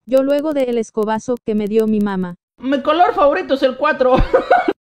Yo luego de el escobazo que me dio mi mamá. Mi color favorito es el 4.